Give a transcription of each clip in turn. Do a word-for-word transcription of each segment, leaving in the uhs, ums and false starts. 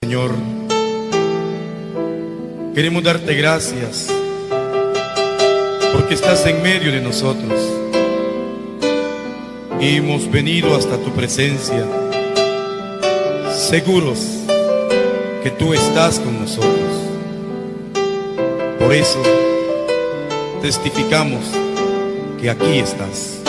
Señor, queremos darte gracias porque estás en medio de nosotros y hemos venido hasta tu presencia, seguros que tú estás con nosotros. Por eso testificamos que aquí estás.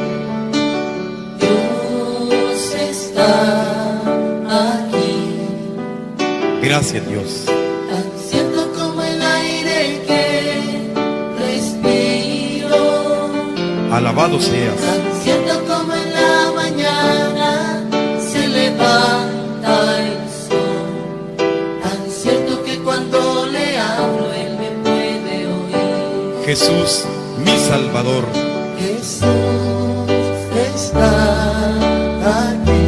Dios está aquí. Gracias, Dios. Tan cierto como el aire que respiro. Alabado seas. Tan cierto como en la mañana se levanta el sol. Tan cierto que cuando le hablo él me puede oír. Jesús, mi Salvador. Jesús está aquí.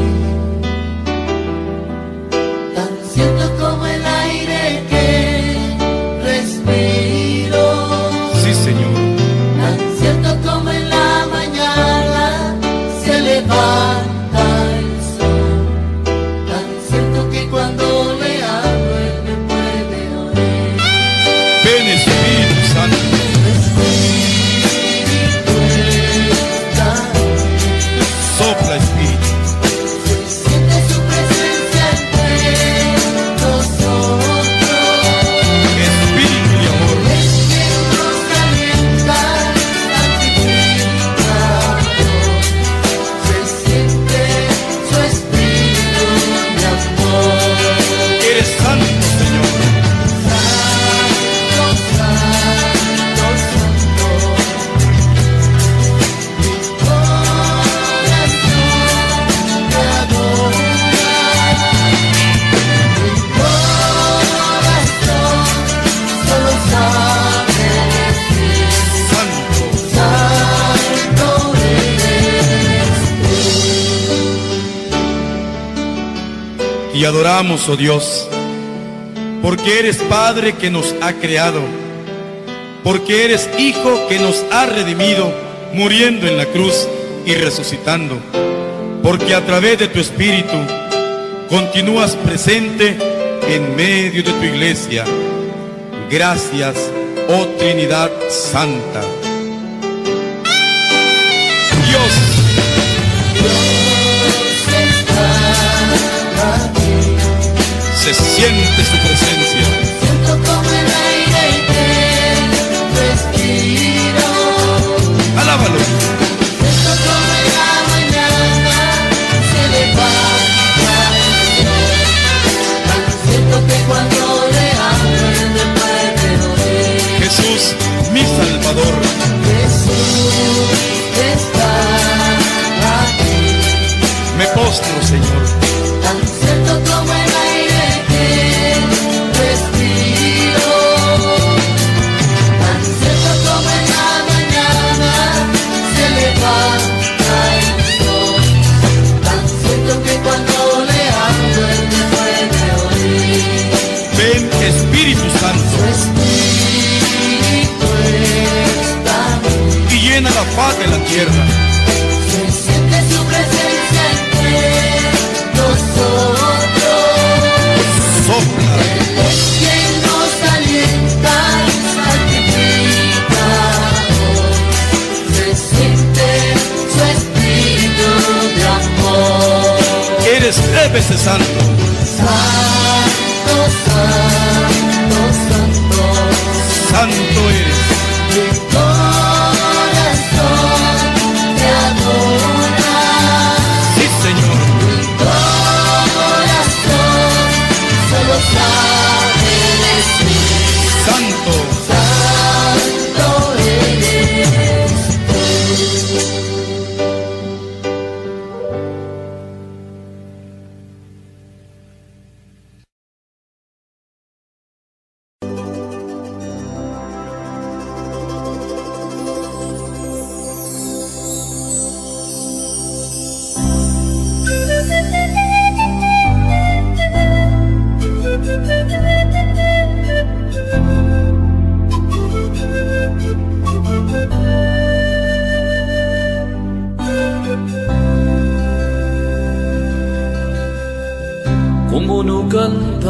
Tan cierto como el aire que respiro. Sí, Señor. Tan cierto como en la mañana se levanta el sol. Tan cierto que cuando le hablo él me puede oír. Ven, Espíritu Santo. Sopla, Espíritu. Se siente su presencia entre nosotros. Espíritu de amor. Es quien nos calienta, santifica. Se siente su espíritu de amor. Eres santo, Señor. Santo, santo, santo. Mi corazón te adora. Mi corazón solo sabe decir: Santo. santo eres tú. Y adoramos, oh Dios, porque eres Padre que nos ha creado, porque eres Hijo que nos ha redimido, muriendo en la cruz y resucitando, porque a través de tu Espíritu continúas presente en medio de tu iglesia. Gracias, oh Trinidad Santa. Dios, Dios está aquí. se siente su presencia. Siento como el aire que respiro. Alábalo. Siento como en la mañana se levanta el sol. Tan cierto que cuando le hablo él me puede oír. Jesús, mi Salvador. Jesús está aquí. Me postro, Señor. Tan cierto como el aire que respiro. Tan cierto como en la mañana se levanta el sol. Tan cierto que cuando le hablo él me puede oír. Ven, Espíritu Su Santo, espíritu está aquí. y llena la faz de la tierra. Se siente su presencia entre nosotros. Sopla. Él es quien nos alienta y santifica. Se siente su espíritu de amor. Eres tres veces santo. Santo, santo, santo. Santo eres. Mi corazón te adora. Sí, Señor. Mi corazón solo sabe decir: Santo. santo eres tú.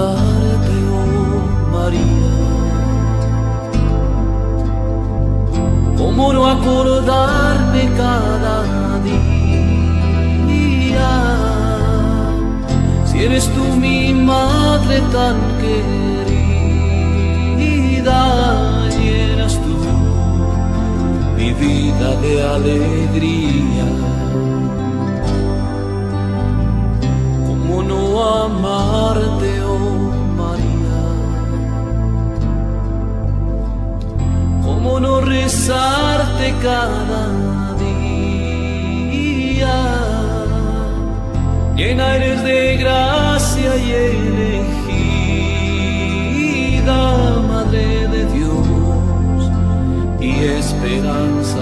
acordarte, oh María? ¿Cómo no acordarme cada día? Si eres tú mi madre tan querida, llenas tú mi vida de alegría. ¿Cómo no amarte, oh María? ¿Cómo no rezarte cada día? Llena eres de gracia y elegida, Madre de Dios y esperanza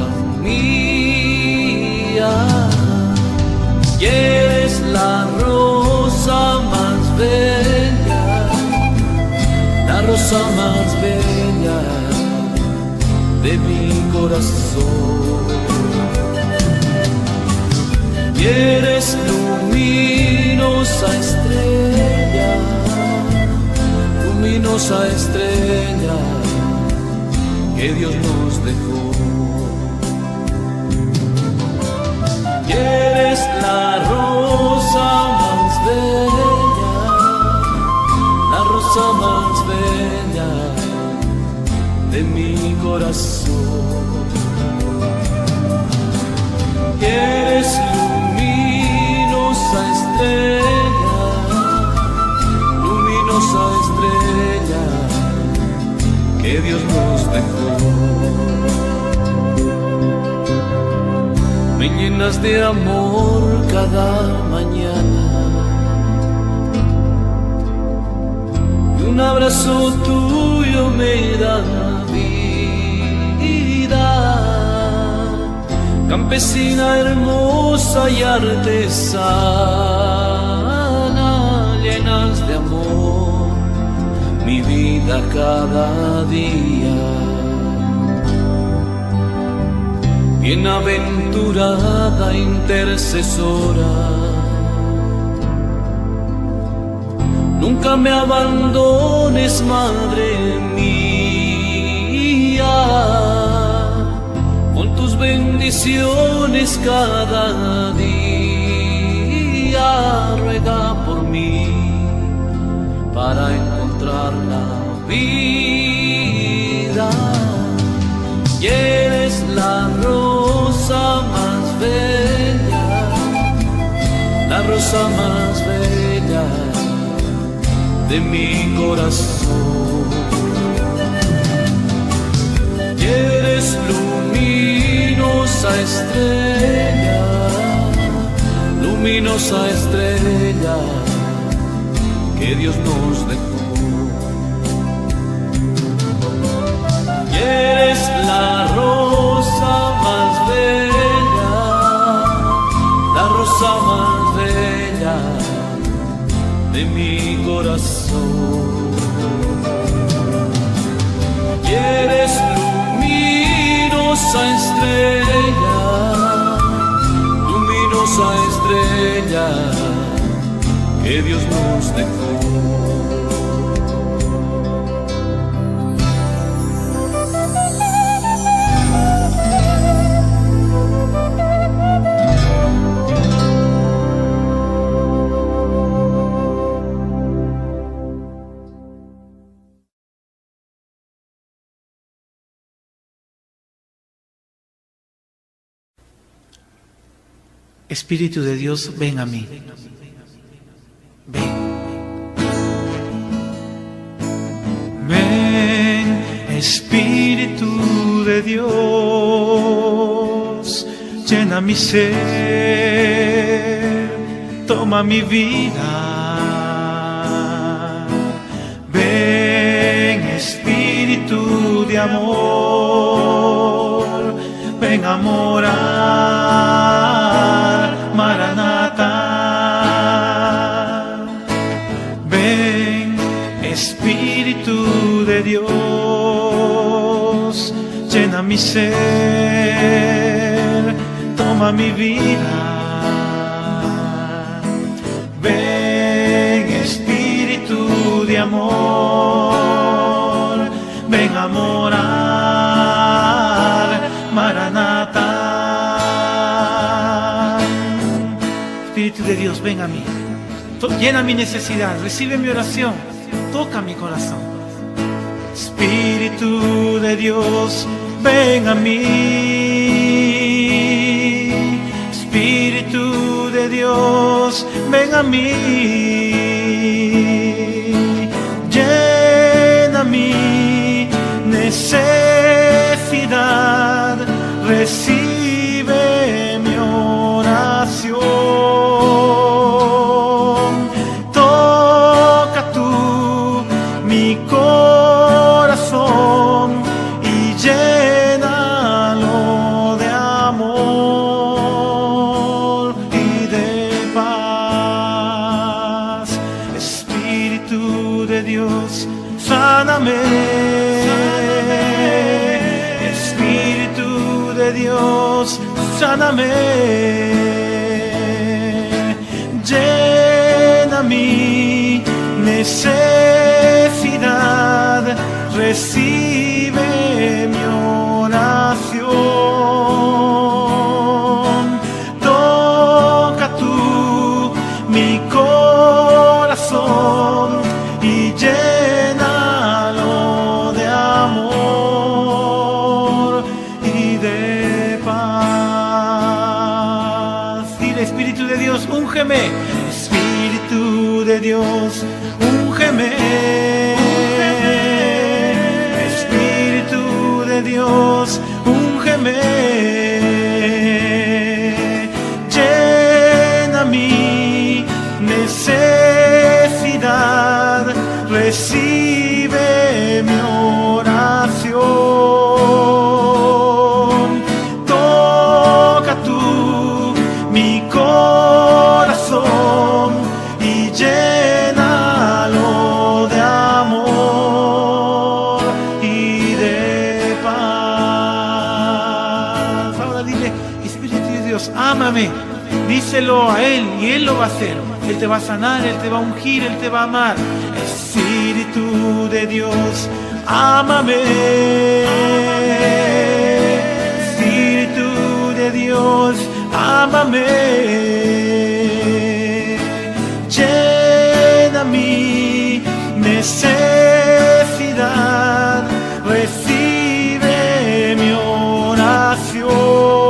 mía. Y eres la rosa más bella, la rosa más bella de mi corazón. Y eres luminosa estrella, luminosa estrella que Dios nos dejó. Y eres la rosa más bella, la rosa más bella de mi corazón. Y eres luminosa estrella, luminosa estrella que Dios nos dejó. Me llenas de amor cada mañana y un abrazo tuyo me da vida. Campesina hermosa y artesana, llenas de amor mi vida cada día. Bienaventurada intercesora, nunca me abandones, Madre mía. Con tus bendiciones cada día, ruega por mí para encontrar la vida. Y eres la rosa más bella, la rosa más bella de mi corazón. Y eres luminosa estrella, luminosa estrella que Dios nos dejó. Y eres la rosa más bella, la rosa más bella de mi corazón. Y eres luminosa estrella, luminosa estrella que Dios nos dejó. Espíritu de Dios, ven a mí. Ven. Ven, Espíritu de Dios, llena mi ser, toma mi vida. Ven, Espíritu de amor, ven a morar, Maranatha. Ven, Espíritu de Dios, llena mi ser, toma mi vida. Ven, Espíritu de amor, ven a morar, Maranatha. Espíritu de Dios, ven a mí, llena mi necesidad, recibe mi oración, toca mi corazón. Espíritu de Dios, ven a mí. Espíritu de Dios, ven a mí. Llena mi necesidad, recibe mi oración. Toca tú mi corazón y llénalo de amor y de paz. Espíritu de Dios, sáname. Espíritu de Dios, sáname. Llena mi necesidad, recibe mi oración. Toca tú mi corazón y llénalo de amor y de paz. Dile, Espíritu de Dios, úngeme. Espíritu de Dios, úngeme. Espíritu de Dios, úngeme. Llena mi necesidad, recibe mi oración. Toca tú mi corazón y llénalo de amor y de paz. Ahora dile, Espíritu de Dios, ámame. Díselo a Él y Él lo va a hacer. Él te va a sanar, Él te va a ungir, Él te va a amar. Espíritu de Dios, ámame. Espíritu de Dios, ámame. Llena mi necesidad, recibe mi oración.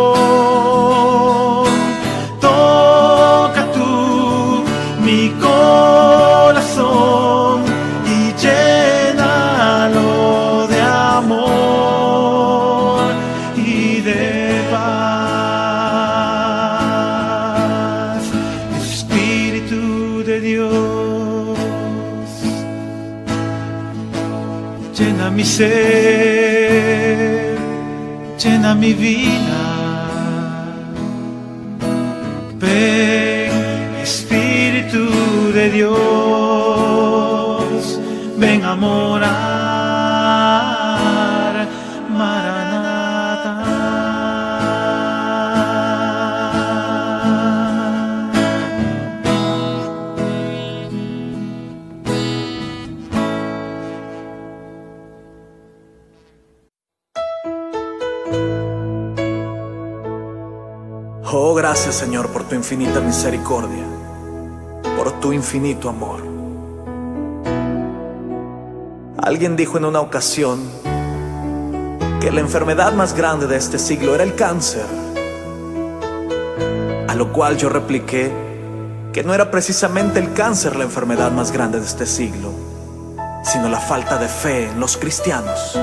Toca tú mi corazón y llénalo de amor y de paz. Espíritu de Dios, llena mi ser, llena mi vida. Ven, Espíritu de Dios, ven a morar, Maranatha. Oh, gracias, Señor, por tu infinita misericordia, por tu infinito amor. Alguien dijo en una ocasión que la enfermedad más grande de este siglo era el cáncer, a lo cual yo repliqué que no era precisamente el cáncer la enfermedad más grande de este siglo, sino la falta de fe en los cristianos.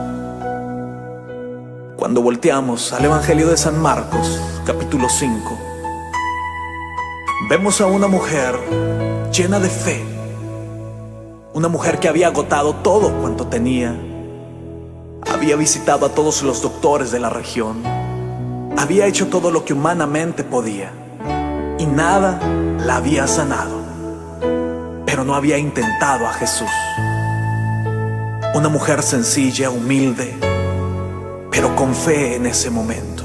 Cuando volteamos al Evangelio de San Marcos, capítulo cinco, vemos a una mujer llena de fe, una mujer que había agotado todo cuanto tenía, había visitado a todos los doctores de la región, había hecho todo lo que humanamente podía y nada la había sanado, pero no había intentado a Jesús. Una mujer sencilla, humilde, pero con fe en ese momento.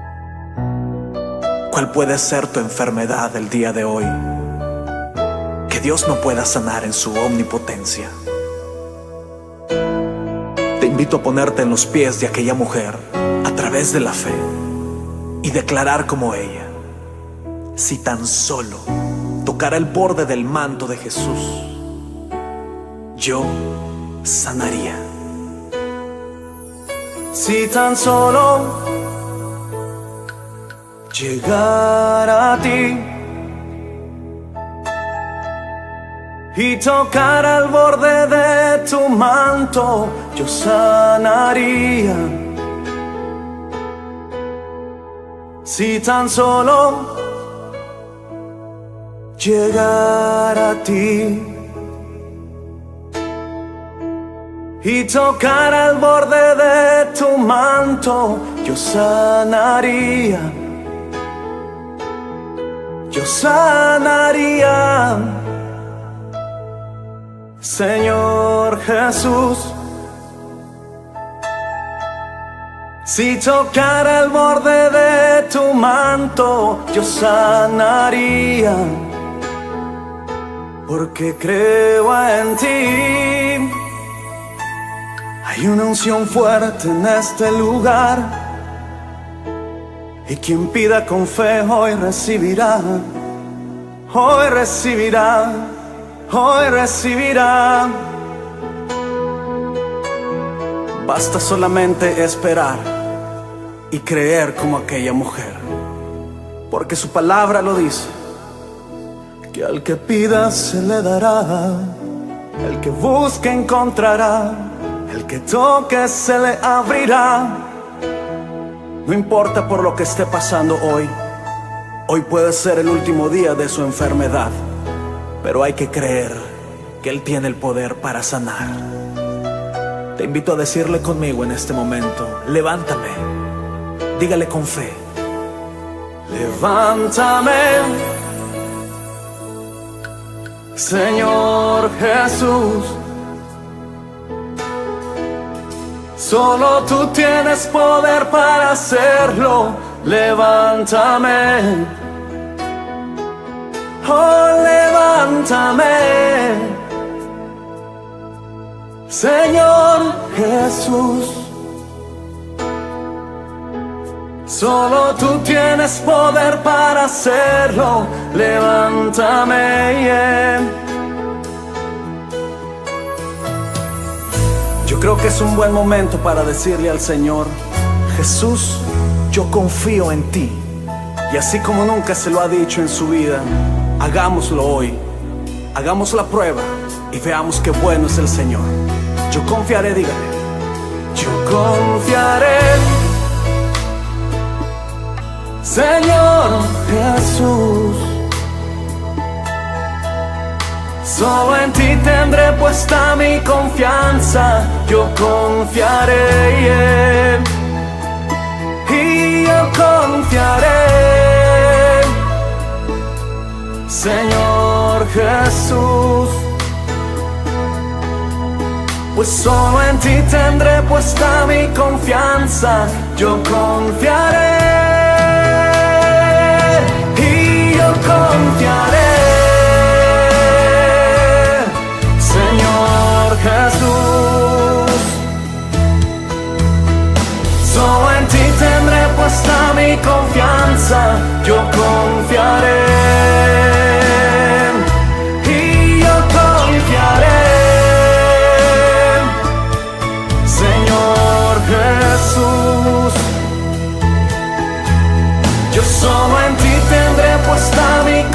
¿Cuál puede ser tu enfermedad el día de hoy? Que que Dios no pueda sanar en su omnipotencia. Te invito a ponerte en los pies de aquella mujer a través de la fe y declarar como ella: si tan solo tocara el borde del manto de Jesús, yo sanaría. Si tan solo llegara a ti y tocara el borde de tu manto, yo sanaría. Si tan solo llegara a ti y tocara el borde de tu manto, yo sanaría. Yo sanaría. Señor Jesús, si tocara el borde de tu manto, yo sanaría, porque creo en ti. Hay una unción fuerte en este lugar, y quien pida con fe hoy recibirá, hoy recibirá, hoy recibirá. Basta solamente esperar y creer como aquella mujer, porque su palabra lo dice, que al que pida se le dará, el que busque encontrará, el que toque se le abrirá. No importa por lo que esté pasando hoy, hoy puede ser el último día de su enfermedad, pero hay que creer que Él tiene el poder para sanar. Te invito a decirle conmigo en este momento: levántame. Dígale con fe: levántame, Señor Jesús. Solo tú tienes poder para hacerlo. Levántame, oh, levántame, Señor Jesús. Solo tú tienes poder para hacerlo. Levántame, yeah. Yo creo que es un buen momento para decirle al Señor: Jesús, yo confío en ti. Y así como nunca se lo ha dicho en su vida, hagámoslo hoy. Hagamos la prueba y veamos qué bueno es el Señor. Yo confiaré, dígale. Yo confiaré, Señor Jesús. Solo en ti tendré puesta mi confianza. Yo confiaré, yeah. Y yo confiaré, Señor Jesús. Pues solo en ti tendré puesta mi confianza. Yo confiaré, y yo confiaré, Señor Jesús. Solo en ti tendré puesta mi confianza. Yo confiaré, y yo confiaré, Señor Jesús. Yo solo en ti tendré puesta mi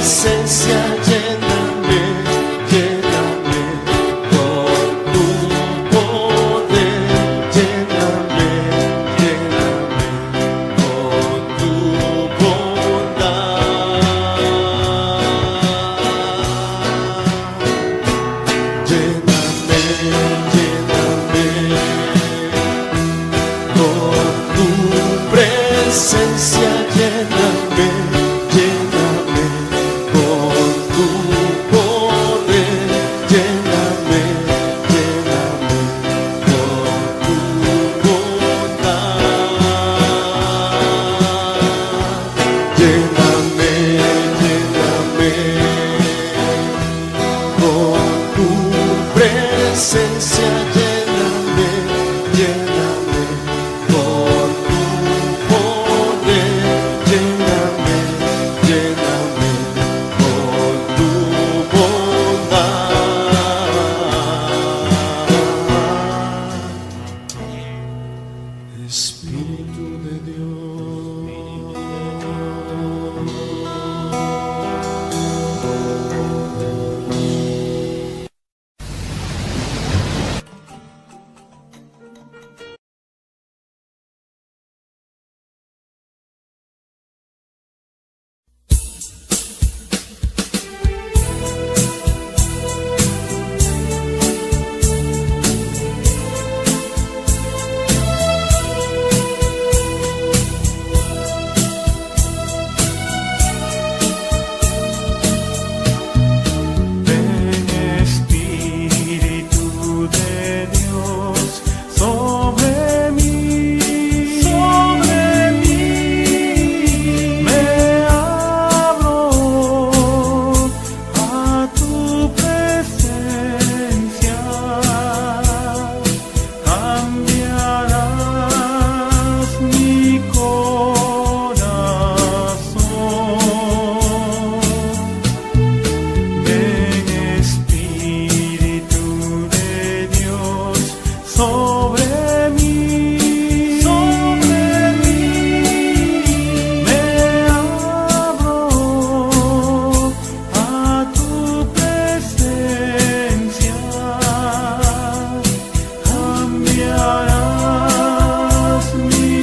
presencia, lléname, lléname con tu poder, lléname, lléname con tu bondad. Lléname, lléname con tu presencia, lléname, lléname con tu poder, lléname, lléname con tu bondad. Lléname, lléname con tu presencia, lléname, lléname con tu poder, lléname, lléname con tu bondad. Espíritu de Ven Espíritu de Dios sobre mí, sobre mí. Me abro a tu presencia, cambiarás mi corazón. Ven Espíritu de Dios sobre mí, sobre mí. Me abro a tu presencia, cambiarás mi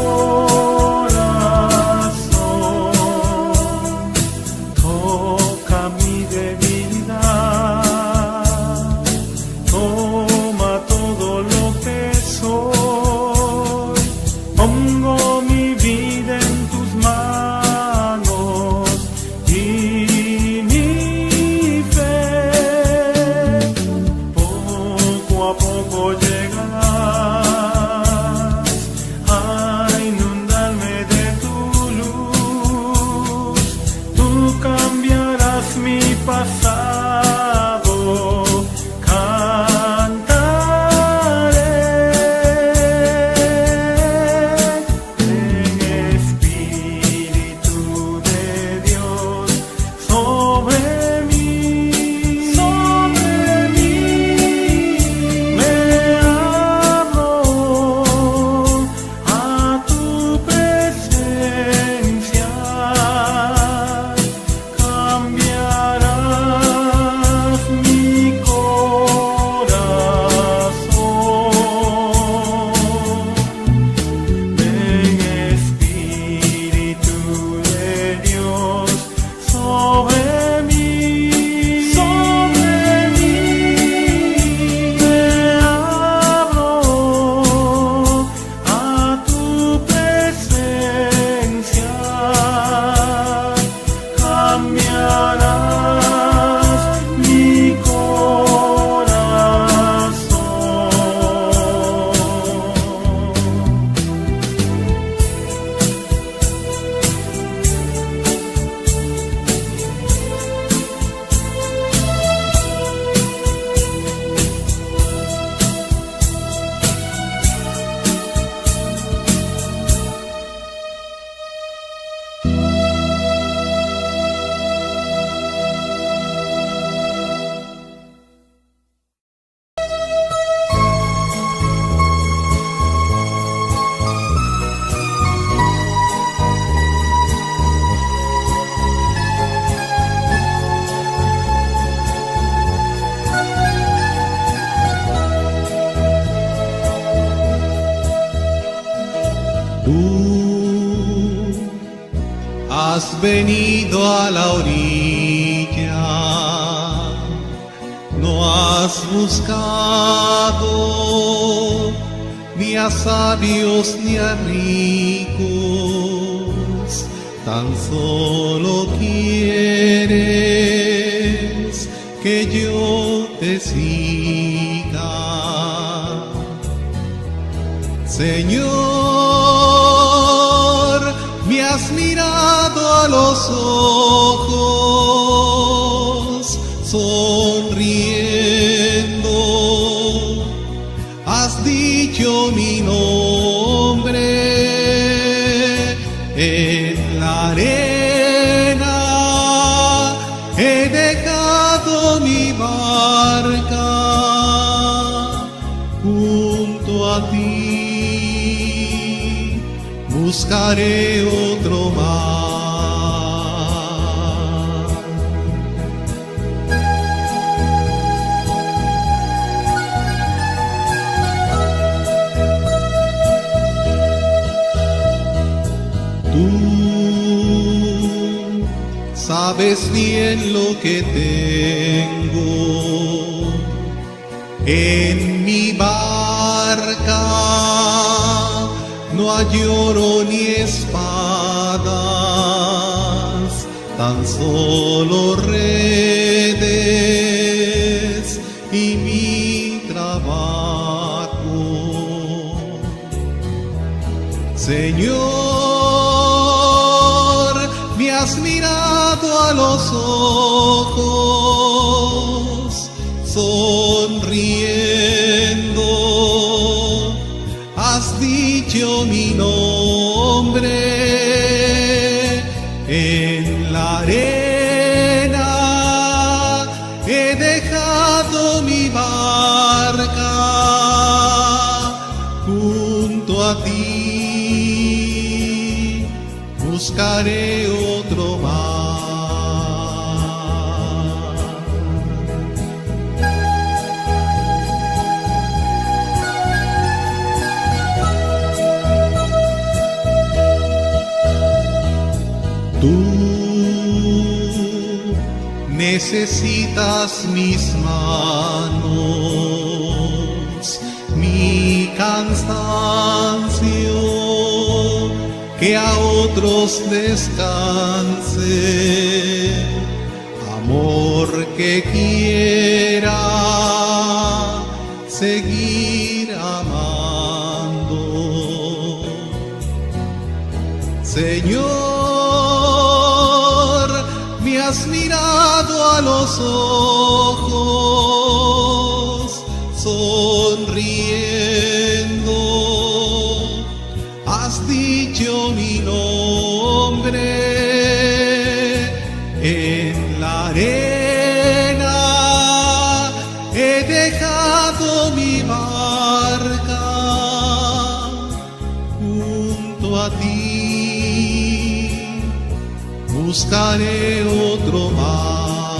corazón. Toca mi debilidad, toma todo lo que soy, pongo mi vida en tus manos y mi fe poco a poco llegarás a inundarme de tu luz. Tú cambiarás mi pasado, cantaré. Ven Espíritu de Dios sobre mí, sobre mí. Me abro a tu presencia, cambiarás venido a la orilla, no has buscado ni a sabios ni a ricos, tan solo quieres que yo te siga. Señor, me has mirado a los ojos, sonriendo, has dicho mi nombre en la arena, he dejado mi barca junto a ti. Buscaré otro mar. Tú sabes bien lo que tengo en mi barca. No hay oro ni espadas, tan solo redes y mi trabajo. Señor, me has mirado a los ojos, sonriendo, has dicho mi nombre en la arena, he dejado mi barca junto a ti, buscaré otro mar. Tú necesitas mis manos, mi cansancio, que a otros descanse, amor que quiera seguir amando. Señor, me has mirado a los ojos, sonriendo, has dicho mi nombre en la arena, he dejado mi barca junto a ti. Buscaré otro mar.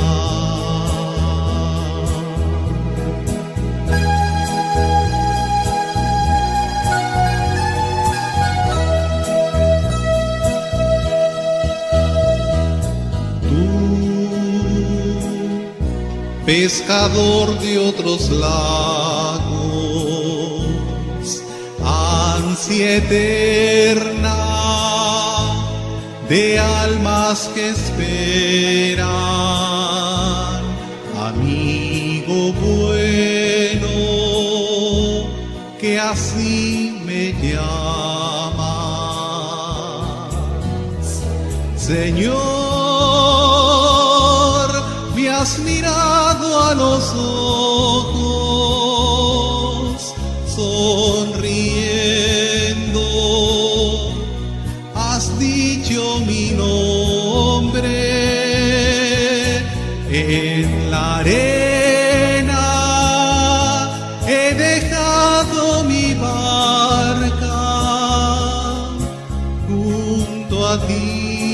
Tú, pescador de otros lagos, ansia eterna de almas que esperan, amigo bueno, que así me llamas. Señor, me has mirado a los ojos, sonriendo, has dicho mi nombre en la arena, he dejado mi barca junto a ti,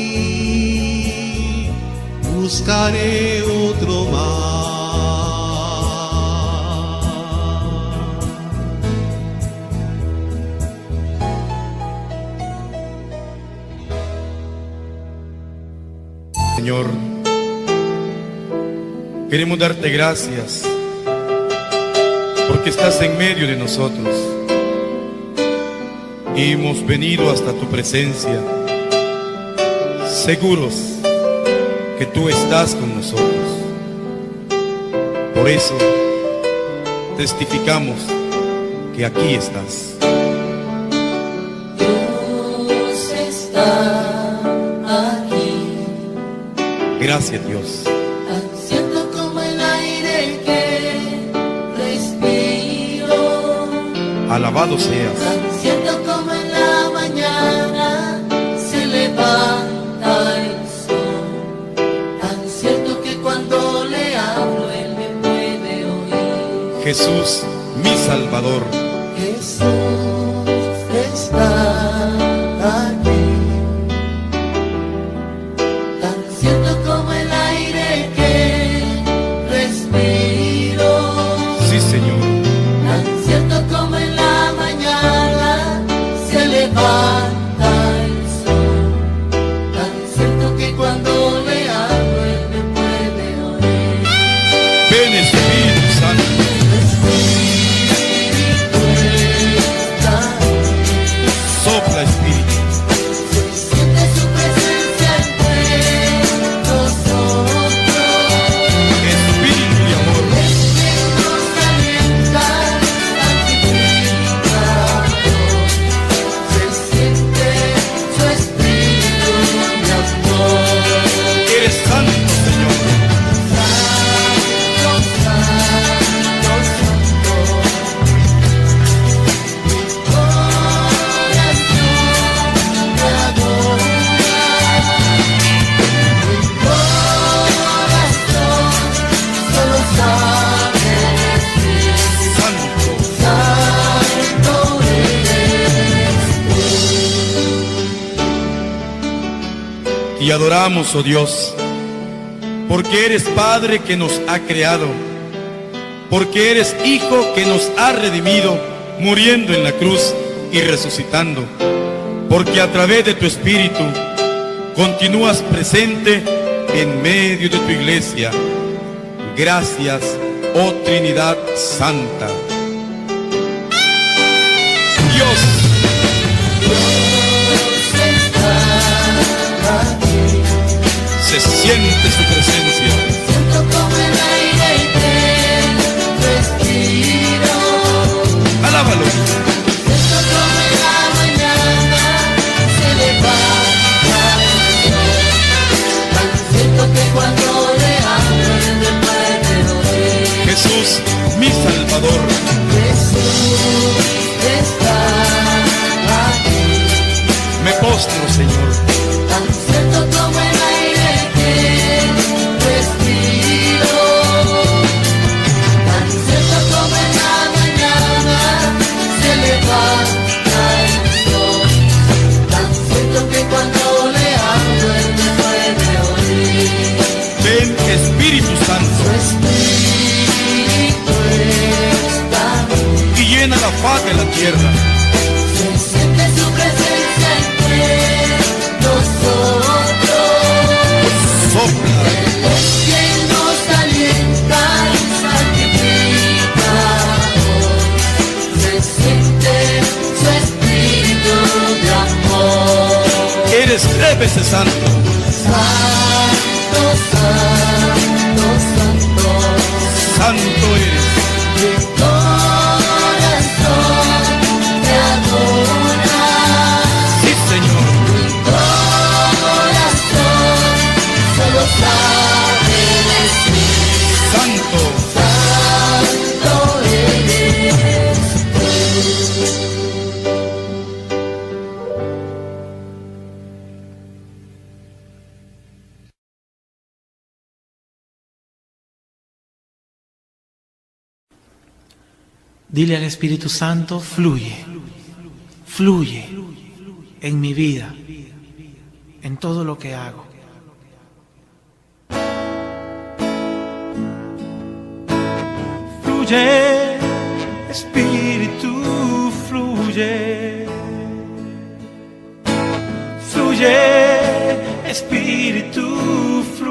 buscaré otro mar. Señor, queremos darte gracias porque estás en medio de nosotros y hemos venido hasta tu presencia, seguros que tú estás con nosotros. Por eso testificamos que aquí estás. Dios está aquí. Gracias, Dios. Tan cierto como el aire que respiro. Alabado seas. Tan cierto como en la mañana se levanta el sol. Tan cierto que cuando le hablo él me puede oír. Jesús, mi Salvador. Jesús está aquí. Tan cierto como el aire que respiro. Sí, Señor. Tan cierto como en la mañana se levanta el sol. Tan cierto que cuando le hablo él me puede oír. Ven, Espíritu Santo. Sopla, Espíritu. Se siente su presencia entre nosotros. Espíritu de amor. Nos alienta, santifica. Se siente su espíritu de amor. Eres santo, Señor. Santo, santo, santo. Mi corazón te adora. Mi corazón solo sabe decir Santo. santo eres. Y adoramos, oh Dios, porque eres Padre que nos ha creado, porque eres Hijo que nos ha redimido, muriendo en la cruz y resucitando, porque a través de tu Espíritu continúas presente en medio de tu iglesia. Gracias, oh Trinidad Santa. Dios, se siente su presencia. Siento como el aire que respiro. Alábalo. Siento como en la mañana se levanta el sol. Tan cierto que cuando le hablo él me puede oír. Jesús, mi Salvador. Jesús está aquí. Me postro, Señor. Tan cierto como el aire que respiro. Tan cierto como en la mañana se levanta el sol. Tan cierto que cuando le hablo él me puede oír. Ven, Espíritu Santo, Su espíritu está aquí. y llena la faz de la tierra. Se siente su presencia entre nosotros. Sopla, Él es quien nos alienta y santifica. Se siente su espíritu de amor. eres tres veces santo. Santo, santo, santo. Santo eres. Mi corazón te adora. Sí, Señor. Mi corazón solo sabe decir Santo. santo eres tú. Dile al Espíritu Santo, fluye, fluye en mi vida, en todo lo que hago. Fluye, Espíritu, fluye. Fluye, Espíritu, fluye.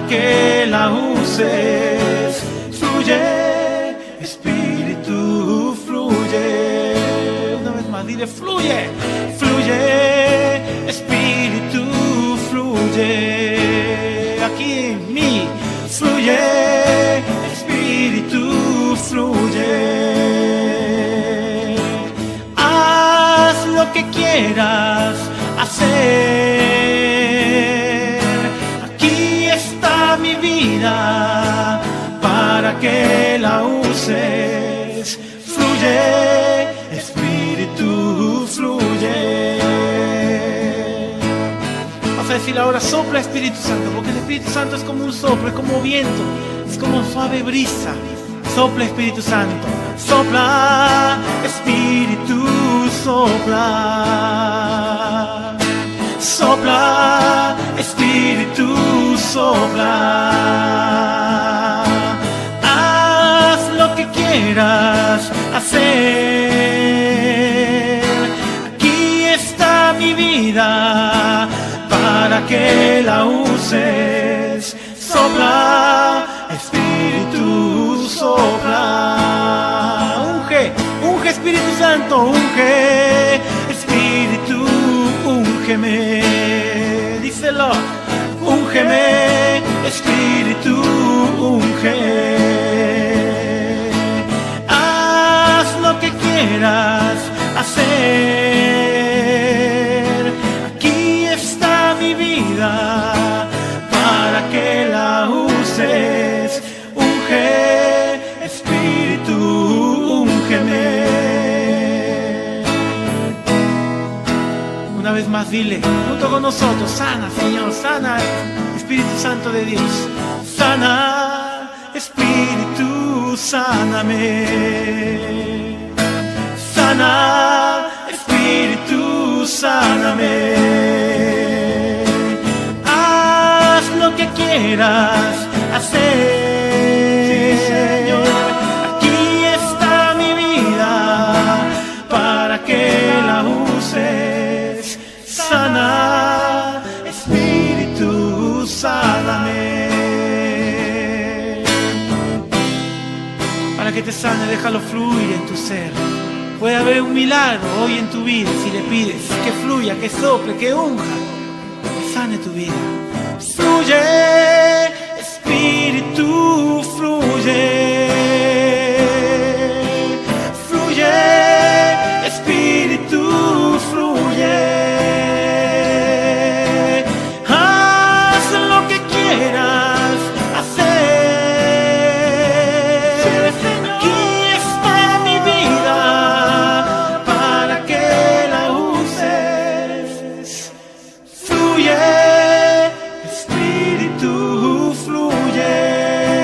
para que la uses. Fluye, Espíritu, fluye. Una vez más, dile fluye, fluye, Espíritu, fluye. Aquí en mí, fluye, Espíritu, fluye. Haz lo que quieras hacer. Aquí está mi vida para que la uses. Fluye, Espíritu, fluye. Vas a decir ahora, sopla Espíritu Santo, porque el Espíritu Santo es como un soplo, es como viento, es como suave brisa. Sopla Espíritu Santo, sopla Espíritu, sopla. Sopla Espíritu, sopla. Haz lo que quieras hacer. Aquí está mi vida para que la uses. Sopla Espíritu, sopla. Unge, unge Espíritu Santo, unge Espíritu, úngeme. Díselo, úngeme Espíritu, unge. Haz lo que quieras hacer. Aquí está mi vida para que la uses. Unge Espíritu, úngeme. Una vez más dile, junto con nosotros, sana Señor, sana Espíritu Santo de Dios. Sana Espíritu, sáname. Sana Espíritu, sáname. Haz lo que quieras hacer. Sí, Señor. Aquí está mi vida para que la uses. Sana Espíritu, sáname. Para que te sane, déjalo fluir en tu ser. Puede haber un milagro hoy en tu vida si le pides que fluya, que sople, que unja, que sane tu vida. Fluye, Espíritu, fluye. Fluye, Espíritu, fluye. Haz lo que quieras hacer. Aquí está mi vida para que la uses. Fluye, Espíritu, fluye.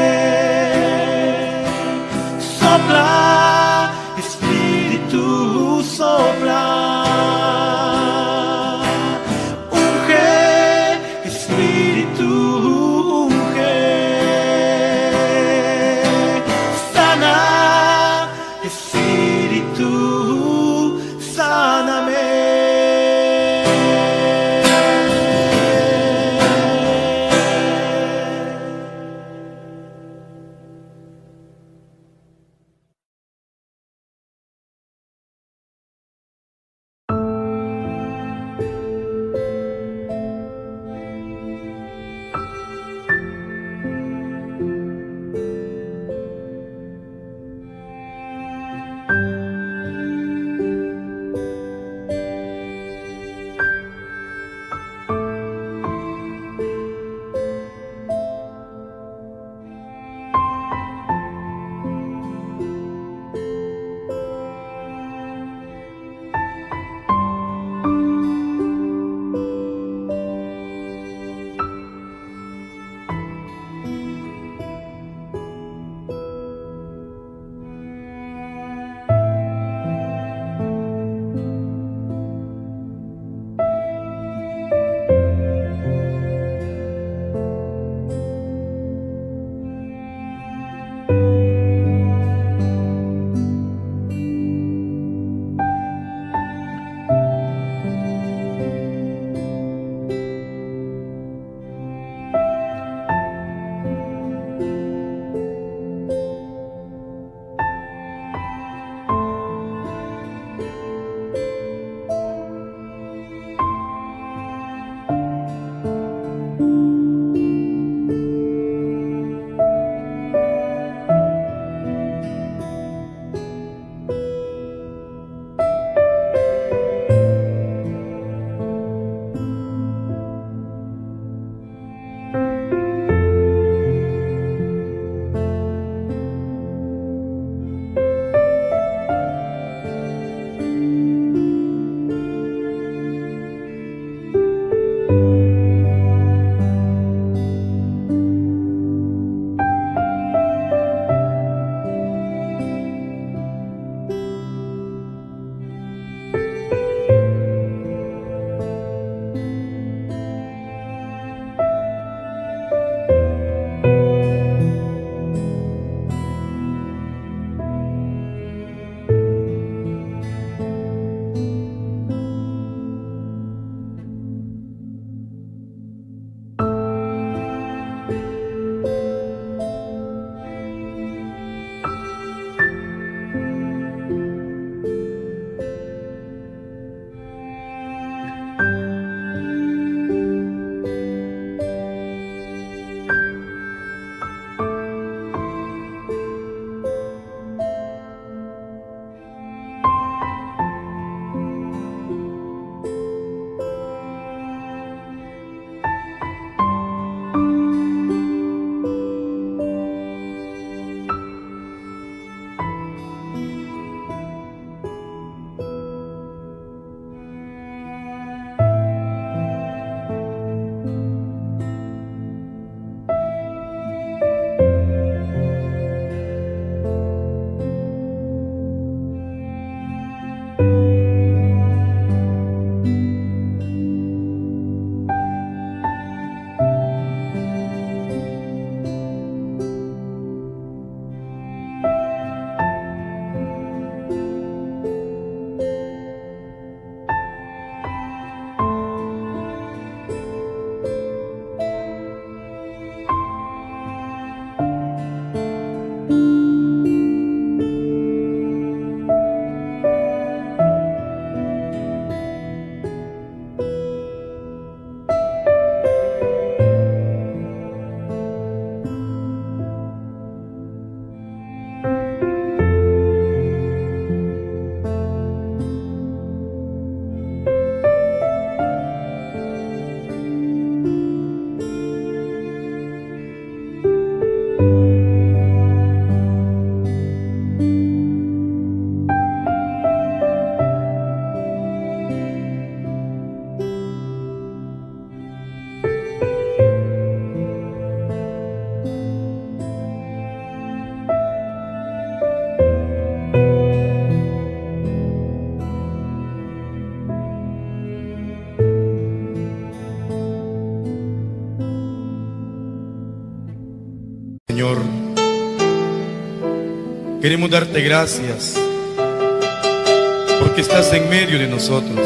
Queremos darte gracias porque estás en medio de nosotros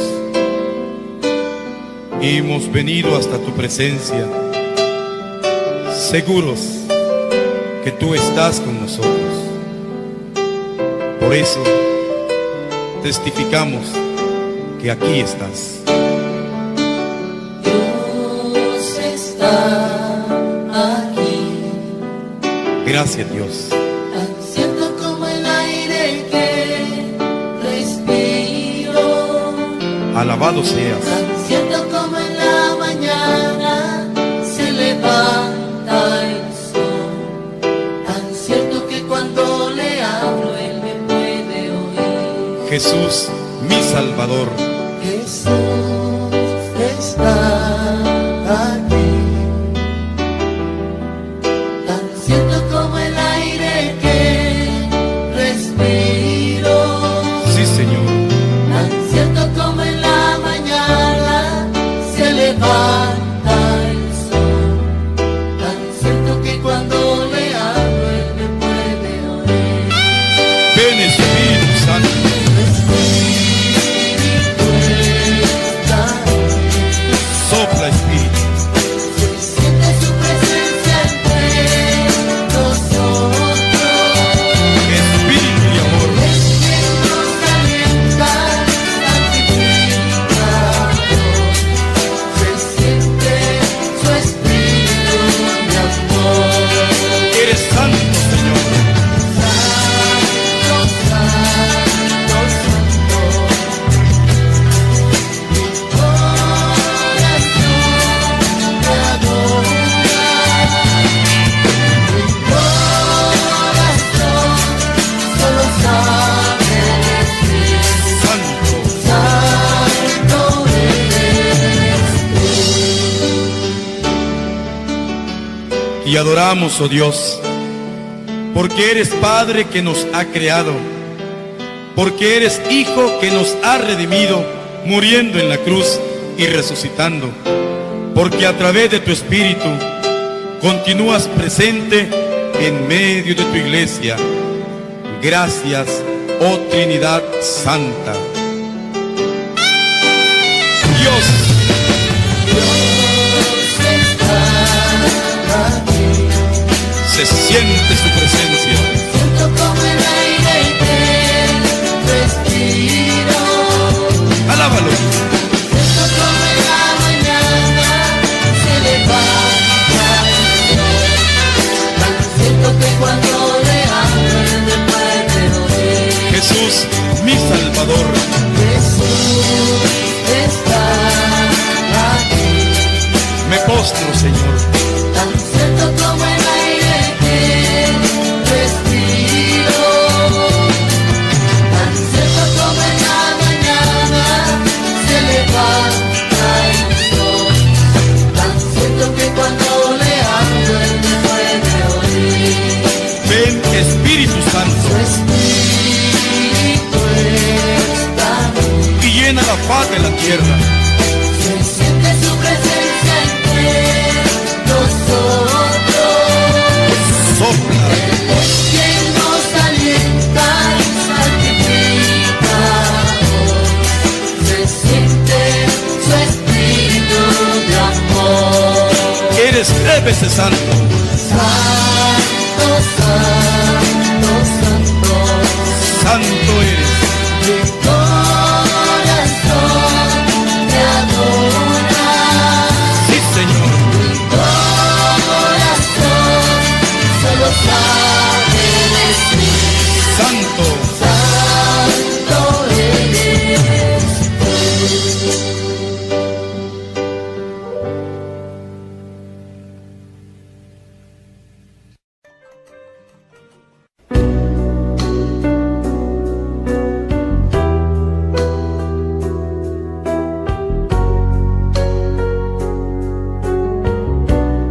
y hemos venido hasta tu presencia, seguros que tú estás con nosotros. Por eso testificamos que aquí estás. Dios está aquí. Gracias, Dios. Tan cierto como el aire que respiro. Alabado seas. Tan cierto como en la mañana se levanta el sol. Tan cierto que cuando le hablo él me puede oír. Jesús, mi Salvador. Jesús está aquí. Tan cierto como el aire que respiro. Sí, Señor. Tan cierto como en la mañana se levanta el sol. Tan cierto que cuando le hablo él me puede oír. Ven, Espíritu Santo. Sopla, Espíritu. Se siente su presencia entre nosotros. Espíritu y amor. Es quien nos alienta, santifica. Se siente su espíritu de amor. Eres santo, Señor. Santo, santo, santo. Mi corazón te adora. Mi corazón solo sabe decir: Santo. Santo eres tú. Y adoramos, oh Dios, porque eres Padre que nos ha creado, porque eres Hijo que nos ha redimido, muriendo en la cruz y resucitando, porque a través de tu Espíritu continúas presente en medio de tu iglesia. Gracias, oh Trinidad Santa. Dios, se siente su presencia. Siento como el aire que respiro. Alábalo. Siento como en la mañana se levanta el sol. Tan siento que cuando le hablo él me puede oír. Jesús, mi Salvador. Jesús está aquí. Me postro, Señor. Tan cierto como el aire que respiro. Tan cierto como en la mañana se levanta el sol. Tan cierto que cuando le hablo él me puede oír. Ven, Espíritu Su Santo, espíritu está aquí. y llena la faz de la tierra. Se siente su presencia entre nosotros. Sopla, Es quien nos alienta y santifica. Se siente su espíritu de amor. eres tres veces santo. Santo, santo, santo. Santo eres. Mi corazón te adora. Sí, Señor. Mi corazón solo sabe decir: Santo. Santo eres tú.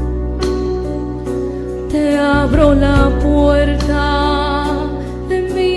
Te abro la puerta de mi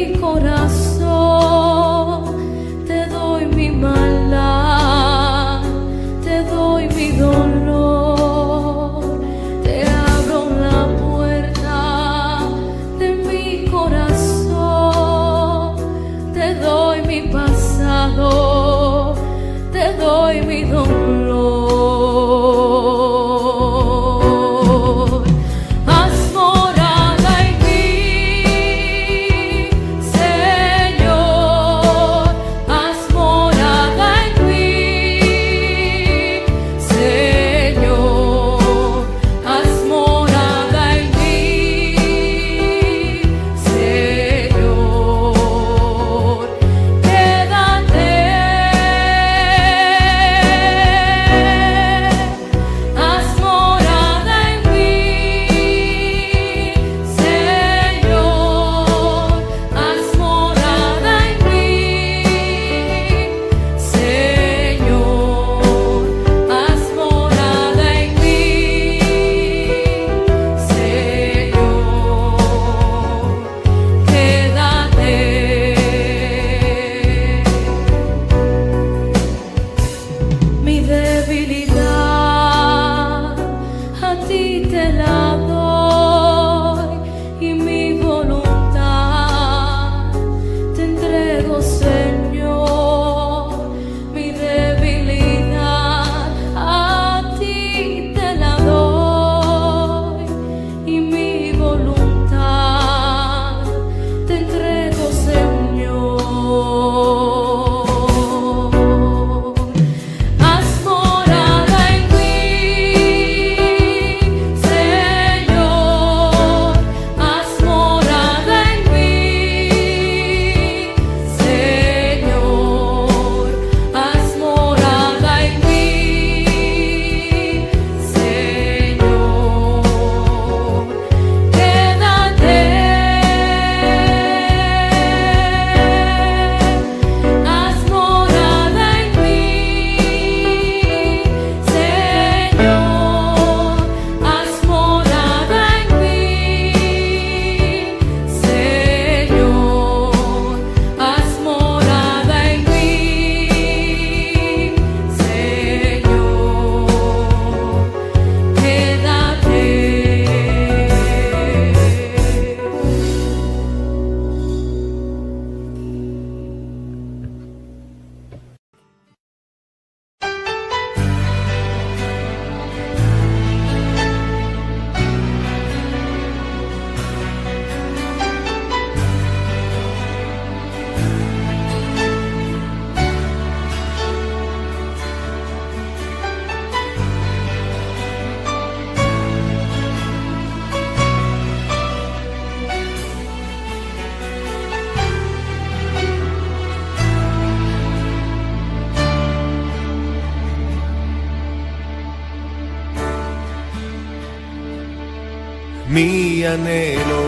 mi anhelo,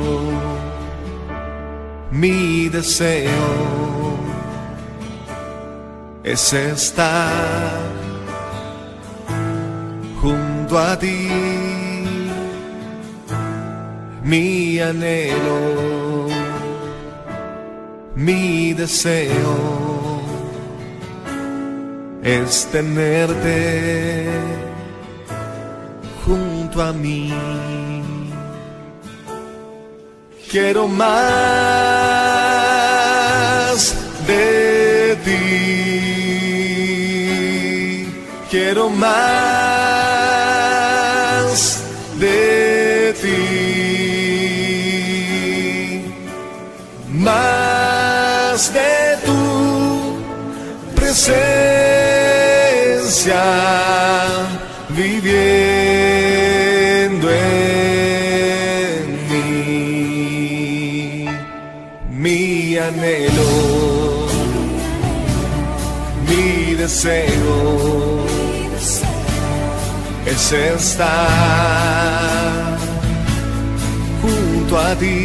mi deseo es estar junto a ti. Mi anhelo, mi deseo es tenerte junto a mí. Quiero más de ti, quiero más de ti, más de tu presencia viviendo en mí. Mi anhelo, mi deseo es estar junto a ti.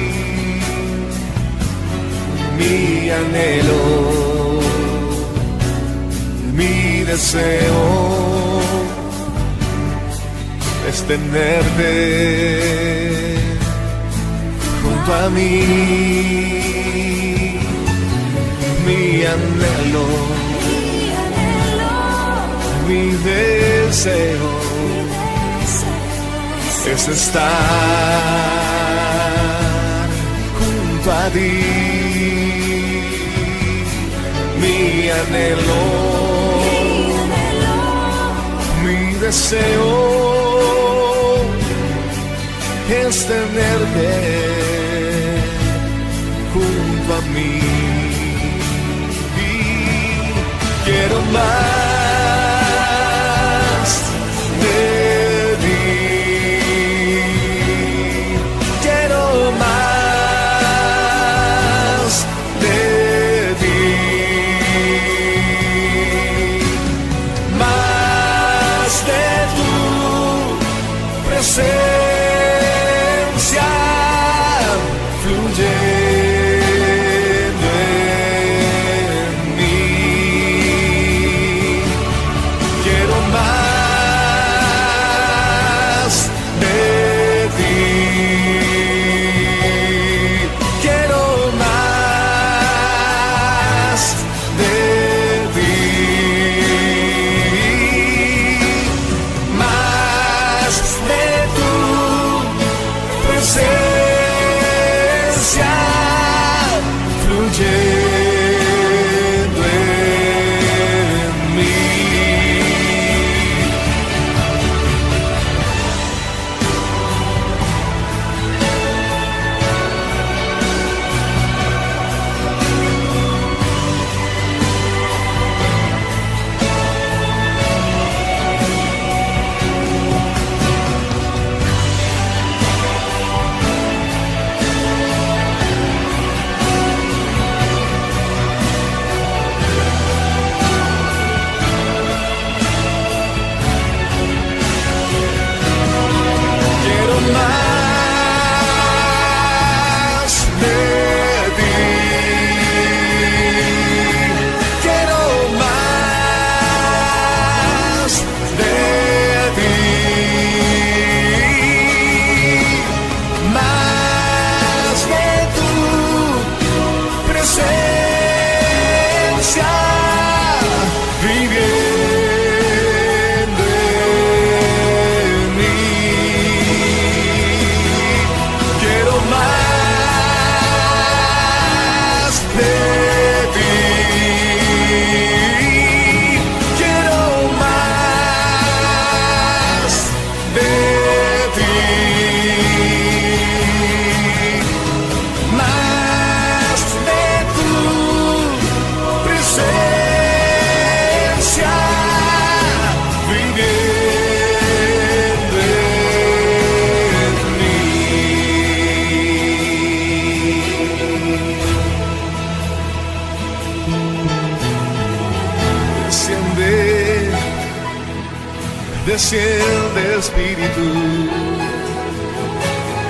Mi anhelo, mi deseo es tenerte junto a mí. Mi anhelo, mi deseo es estar junto a ti. Mi anhelo, mi deseo es tenerte junto a mí. Y quiero más de ti, quiero más de ti, más de tu presencia fluyendo en mí. Quiero más de ti, quiero más de ti, más de tu presencia fluyendo en mí. Quiero más de ti, quiero más de ti, más de tu presencia viviendo en mí. Quiero más de ti, quiero más de ti, más de tu presencia viviendo en mí. Desciende, desciende Espíritu,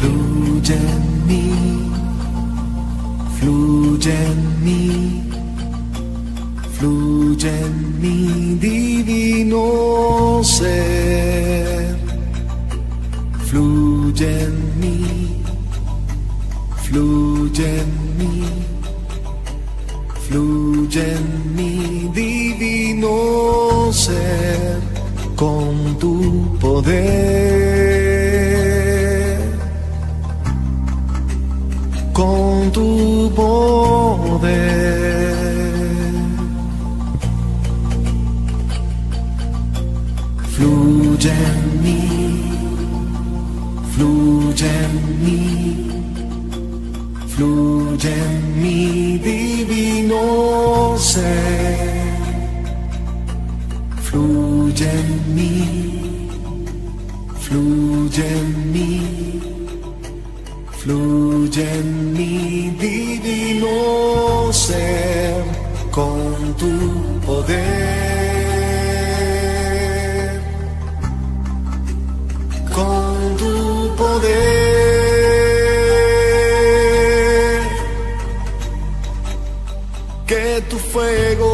fluye en mí, fluye en mí, fluye en mi divino ser, fluye en mí, fluye en mí, fluye en mi divino ser, con tu poder, con tu poder, fluye en mí, fluye en mí, fluye en mi divino ser, fluye en mí, fluye en mí, fluye en mi divino ser, con tu poder, con tu poder, que tu fuego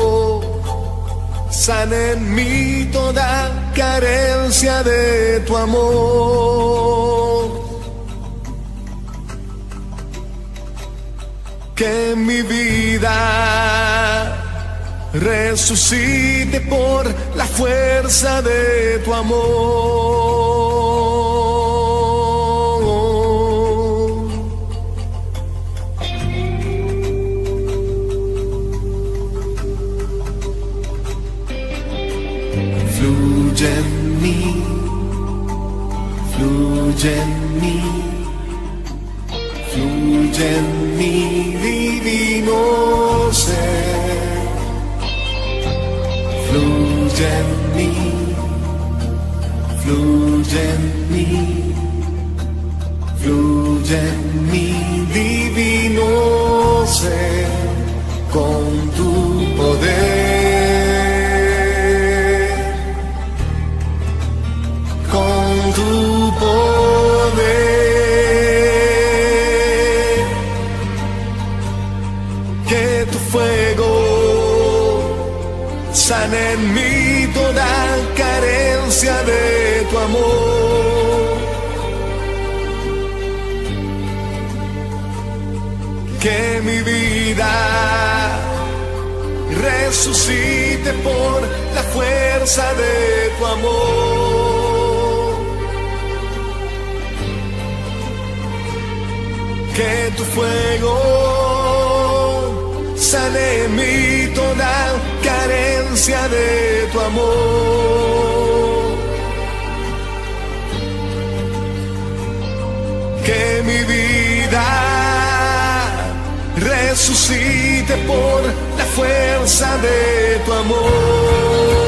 sana en mí toda carencia de tu amor, que mi vida resucite por la fuerza de tu amor. Fluye en mí, fluye en mí, fluye en mi divino ser, fluye en mí, fluye en mí, fluye en mi divino ser, con tu poder, con tu poder, que tu fuego sana en mí toda carencia de tu amor, que mi vida resucite por la fuerza de tu amor, que tu fuego sane en mí toda carencia de tu amor, que mi vida resucite por la fuerza de tu amor.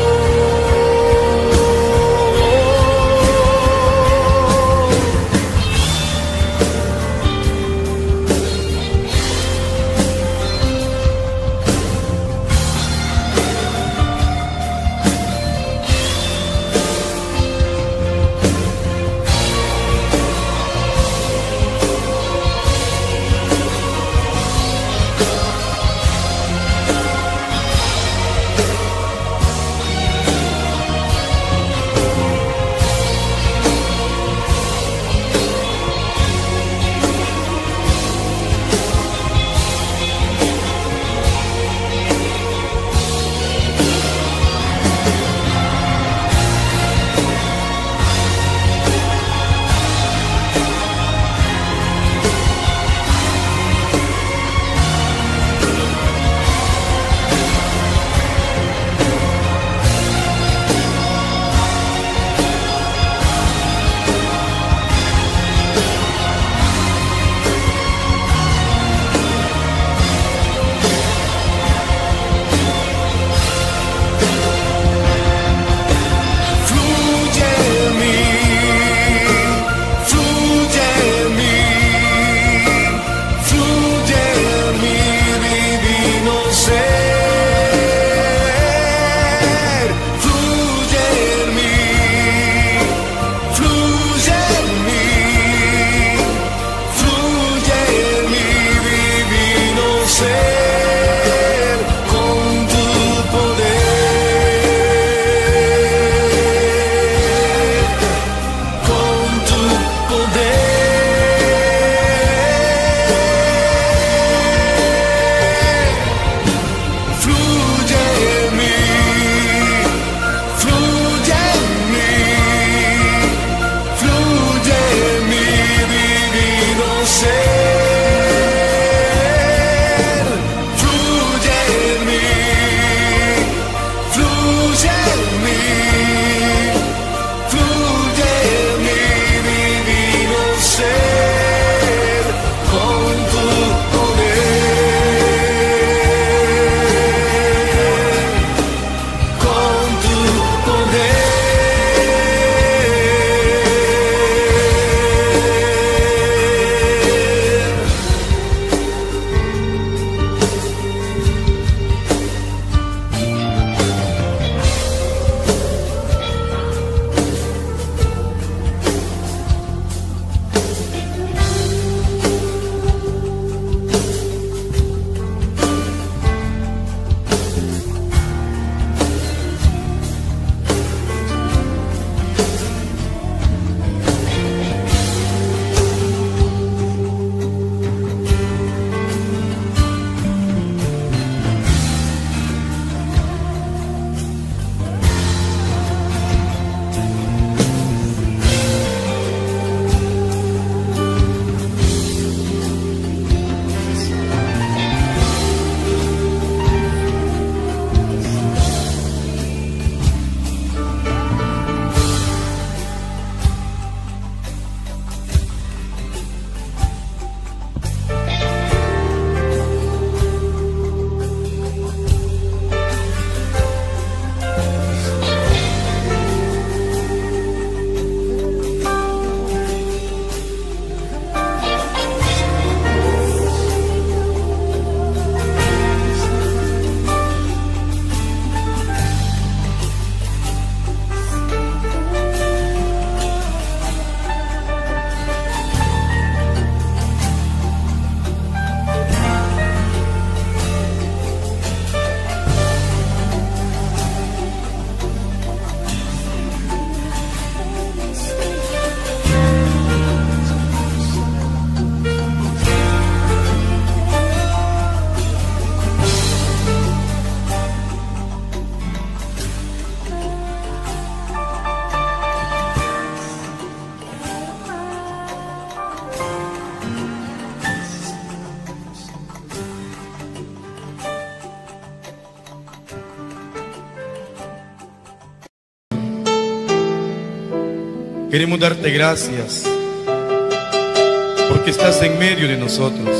Queremos darte gracias porque estás en medio de nosotros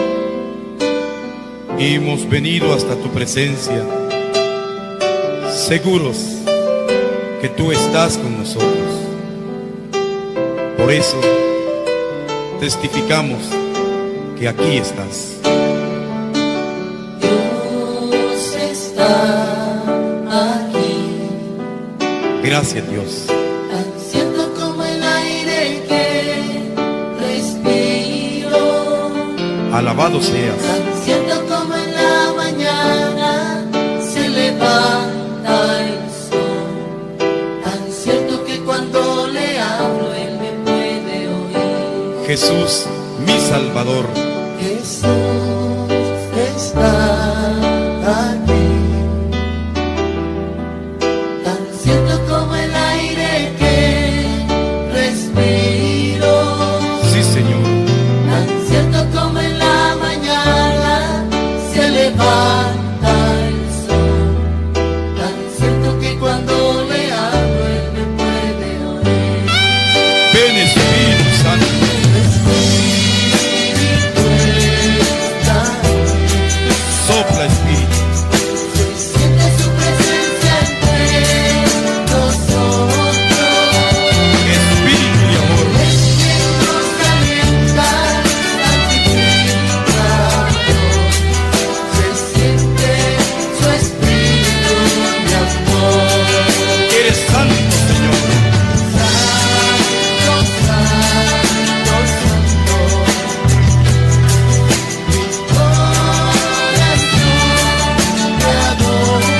y hemos venido hasta tu presencia, seguros que tú estás con nosotros. Por eso testificamos que aquí estás. Dios está aquí. Gracias, Dios. Tan cierto como el aire que respiro. Alabado seas. Tan cierto como en la mañana se levanta el sol. Tan cierto que cuando le hablo él me puede oír. Jesús, mi Salvador. Jesús está aquí. Tan cierto como el aire que respiro. Sí, Señor. Tan cierto como en la mañana se levanta el sol. Tan cierto que cuando le hablo él me puede oír. Ven, Espíritu Santo. Sopla, Espíritu. Se siente su presencia entre nosotros. Espíritu de amor. Es quien nos calienta, santifica. Se siente su espíritu de amor. Eres santo, Señor. Santo, santo, santo. Mi corazón te adora.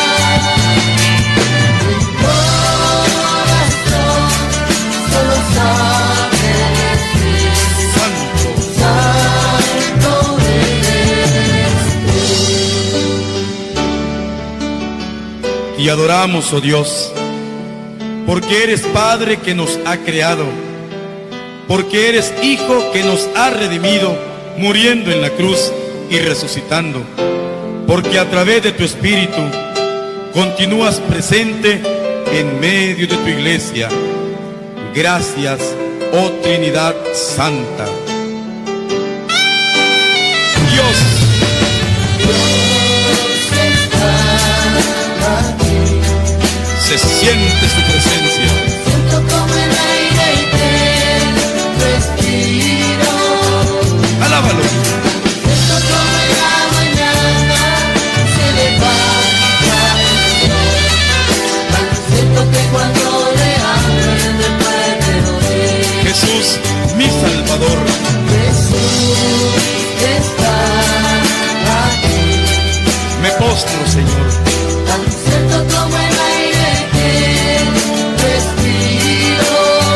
Mi corazón solo sabe decir: Santo. Santo eres tú. Y adoramos, oh Dios, porque eres Padre que nos ha creado, porque eres Hijo que nos ha redimido, muriendo en la cruz y resucitando, porque a través de tu Espíritu continúas presente en medio de tu iglesia. Gracias, oh Trinidad Santa. Dios, se siente su presencia. Siento como el aire que respiro. Alábalo. Siento como en la mañana se levanta el sol. Tan siento que cuando le hablo él me puede oír. Jesús, mi Salvador. Jesús está aquí. Me postro, Señor. Tan cierto como el aire que respiro.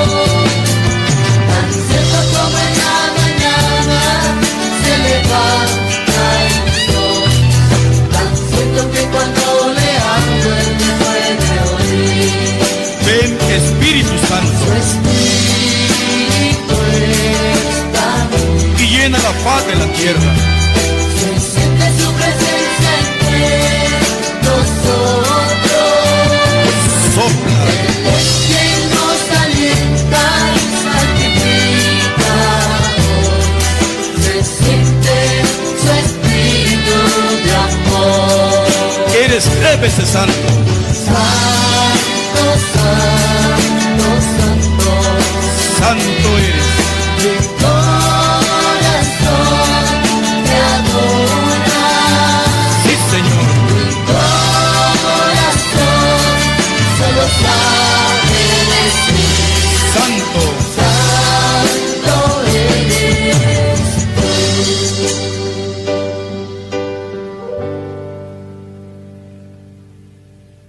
Tan cierto como en la mañana se levanta el sol. Tan cierto que cuando le hablo él me puede oír. Ven, Espíritu Su Santo, espíritu está aquí. y llena la faz de la tierra. Se siente su presencia entre nosotros. Sopla. Es quien nos alienta y santifica. Se siente su espíritu de amor. Eres tres veces santo. Santo, santo, santo. Santo eres. Mi corazón te adora. Sí, Señor. Mi corazón solo sabe decir: Santo. Santo eres tú.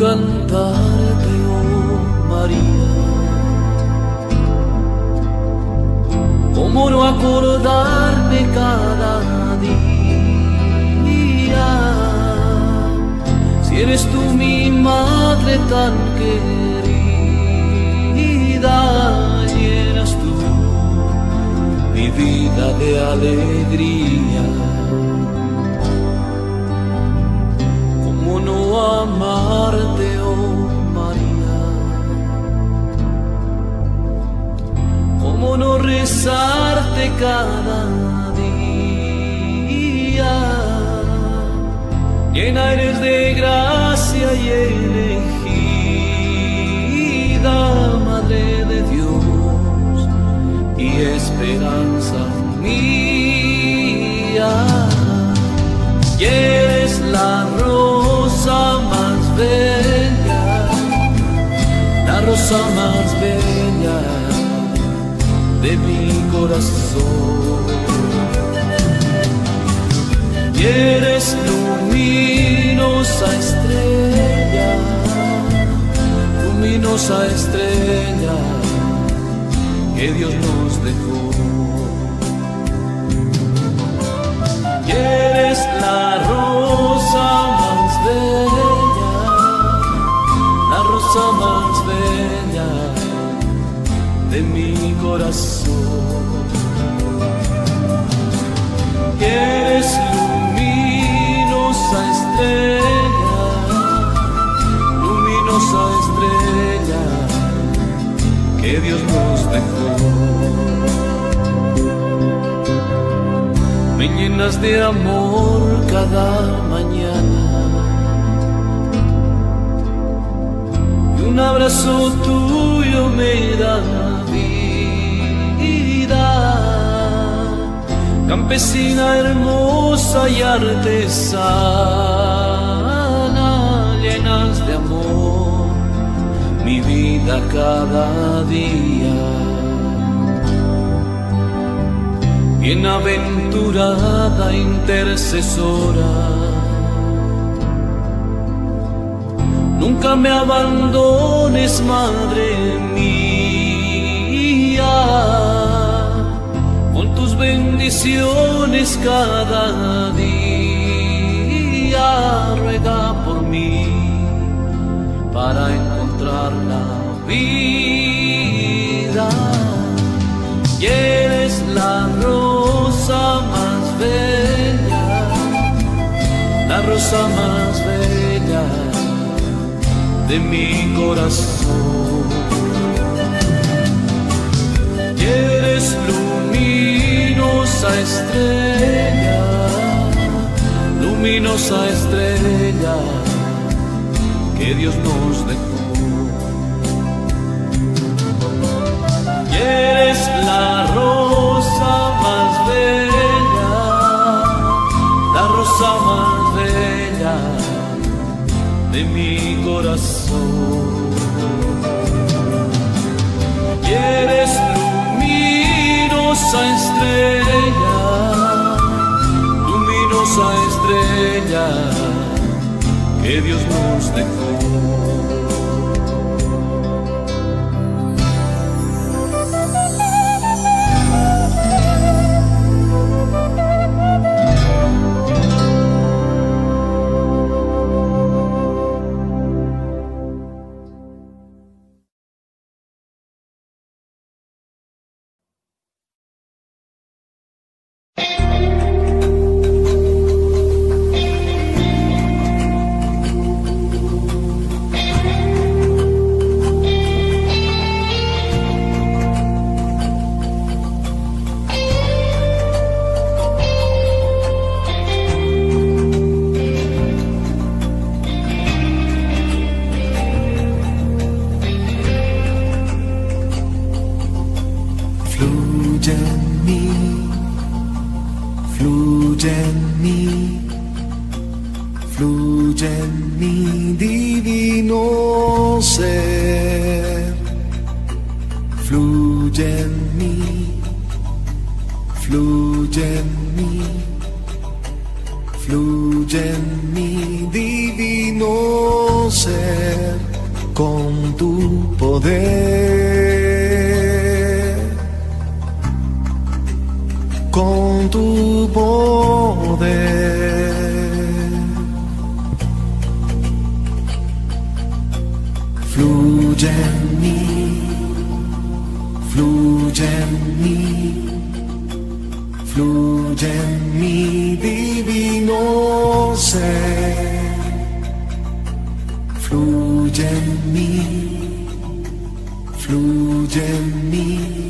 cantarte, oh María? ¿Cómo no acordarme cada día? Si eres tú mi madre tan querida, llenas tú mi vida de alegría. ¿Cómo no amarte, oh María? ¿Cómo no rezarte cada día? Llena eres de gracia y elegida, Madre de Dios y esperanza mía. Y eres la rosa más bella, la rosa más bella de mi corazón. Y eres luminosa estrella, luminosa estrella que Dios nos dejó. Y eres la rosa más bella, la rosa más bella de mi corazón. Y eres luminosa estrella, luminosa estrella que Dios nos dejó. Me llenas de amor cada mañana y un abrazo tuyo me da vida. Campesina hermosa y artesana, llenas de amor mi vida cada día. Bienaventurada intercesora, nunca me abandones, Madre mía. Con tus bendiciones cada día, ruega por mí para encontrar la vida. Y eres la rosa más bella, la rosa más bella de mi corazón. Y eres luminosa estrella, luminosa estrella que Dios nos dejó. Y eres la rosa más bella, la rosa más bella de mi corazón. Y eres luminosa estrella, luminosa estrella que Dios nos dejó. fluye en mi divino ser con tu poder, con tu poder. Fluye en mí, fluye en mí, fluye en mi divino ser, fluye en mí, fluye en mí,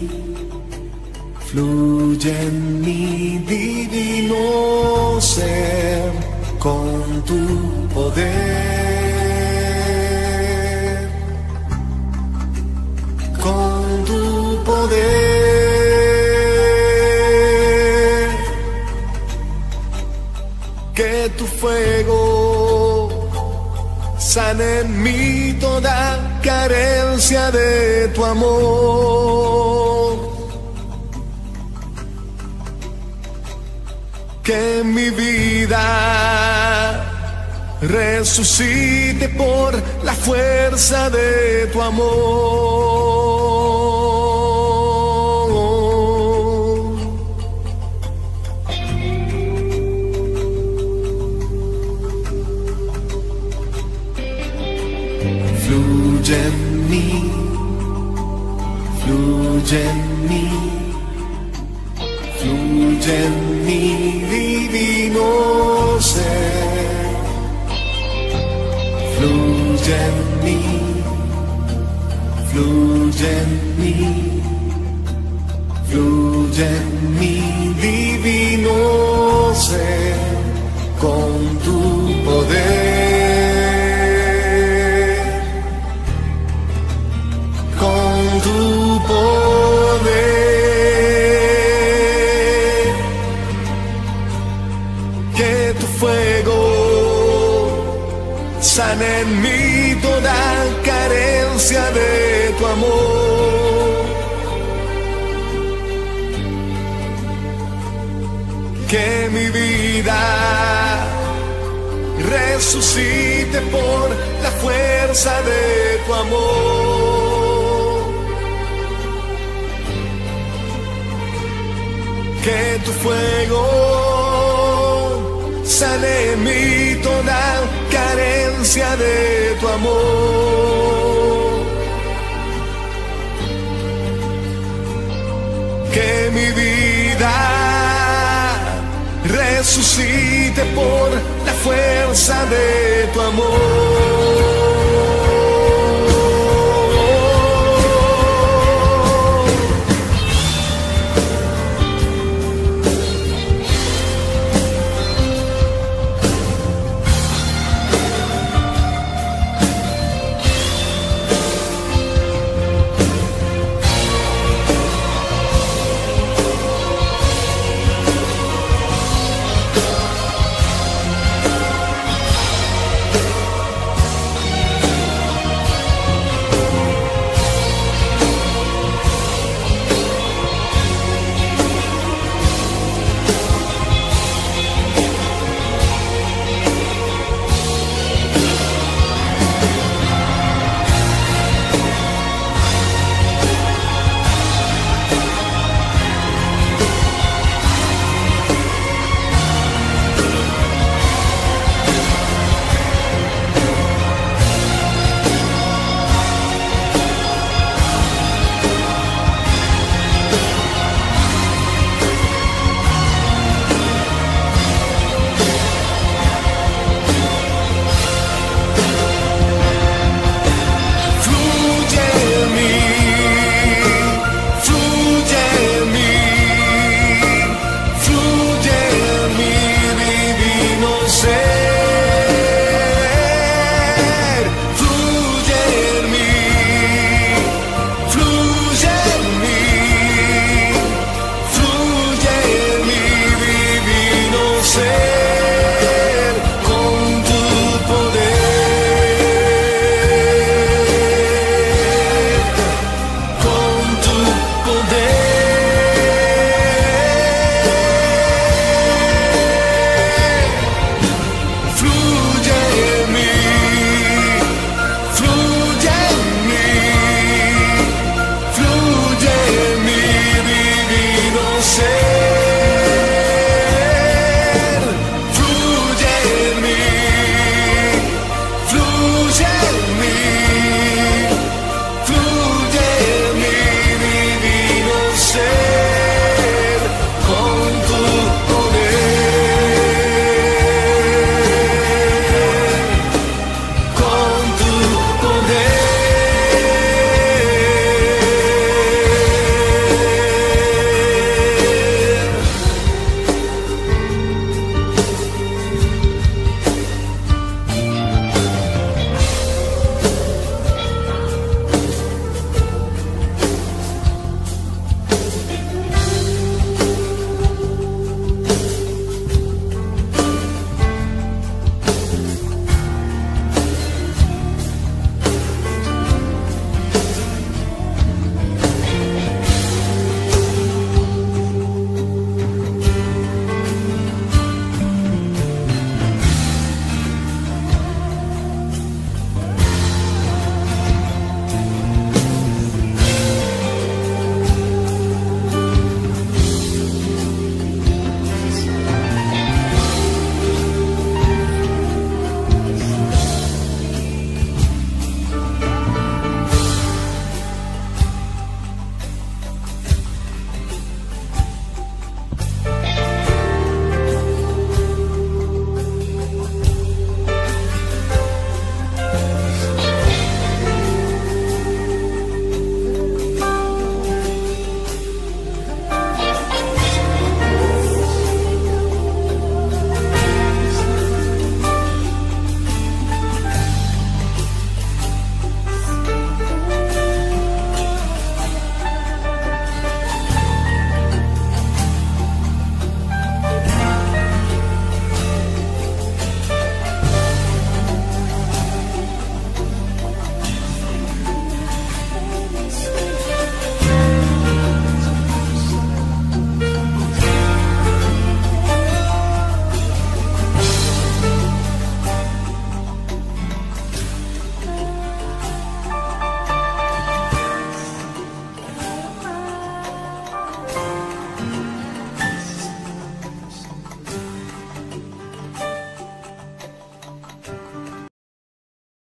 fluye en mi divino ser con tu poder, con tu poder. Que tu fuego sane en mí toda carencia de tu amor. Que mi vida resucite por la fuerza de tu amor. Fluye en mí, fluye en mí, fluye en mi divino ser, fluye en mí, fluye en mí, fluye en mi divino ser con tu poder, con tu poder. Que tu fuego sane en mí toda carencia de tu amor. Que mi vida resucite por la fuerza de tu amor. Que tu fuego sane en mí toda carencia de tu amor. Que mi vida resucite por la fuerza de tu amor.